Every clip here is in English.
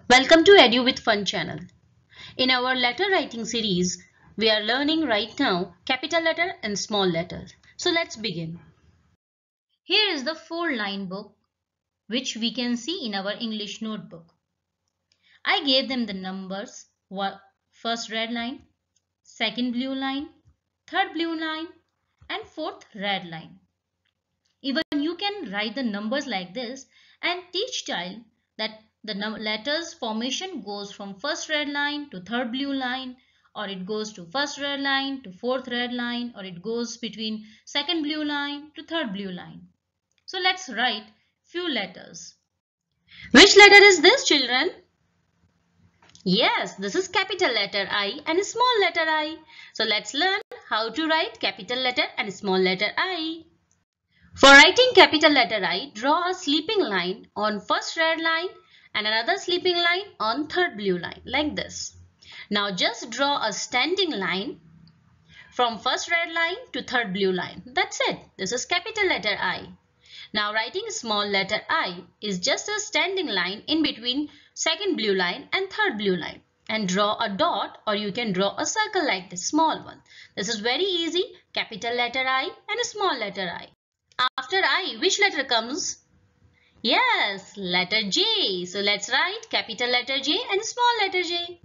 Welcome to Edu with Fun channel. In our letter writing series, we are learning right now capital letter and small letters. So let's begin. Here is the 4-line book which we can see in our English notebook. I gave them the numbers, first red line, second blue line, third blue line and fourth red line. Even you can write the numbers like this and teach child that the letters formation goes from first red line to third blue line, or it goes to first red line to fourth red line, or it goes between second blue line to third blue line. So let's write few letters. Which letter is this, children? Yes, this is capital letter I and small letter I. So let's learn how to write capital letter and small letter I. For writing capital letter I, draw a sleeping line on first red line and another sleeping line on third blue line like this. Now just draw a standing line from first red line to third blue line. That's it. This is capital letter I. Now writing small letter I is just a standing line in between second blue line and third blue line. And draw a dot, or you can draw a circle like this small one. This is very easy. Capital letter I and a small letter I. After I, which letter comes? Yes, letter J. So let's write capital letter J and small letter J.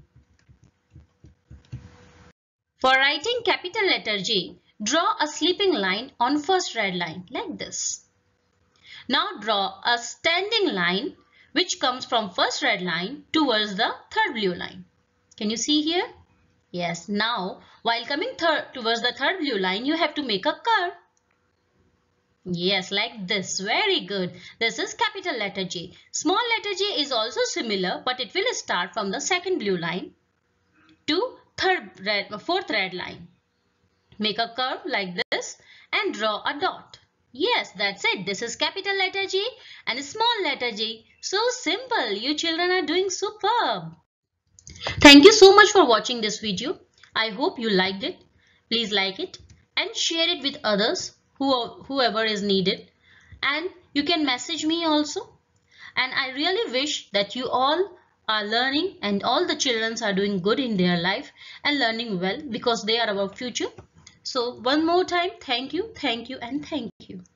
For writing capital letter J, draw a sleeping line on first red line like this. Now draw a standing line which comes from first red line towards the third blue line. Can you see here? Yes, now while coming towards the third blue line, you have to make a curve. Yes, like this. Very good. This is capital letter J. Small letter J is also similar, but it will start from the second blue line to fourth red line. Make a curve like this and draw a dot. Yes, that's it. This is capital letter J and small letter J. So simple. You children are doing superb. Thank you so much for watching this video. I hope you liked it. Please like it and share it with others, whoever is needed, and you can message me also. And I really wish that you all are learning and all the children are doing good in their life and learning well, because they are our future. So one more time, thank you and thank you.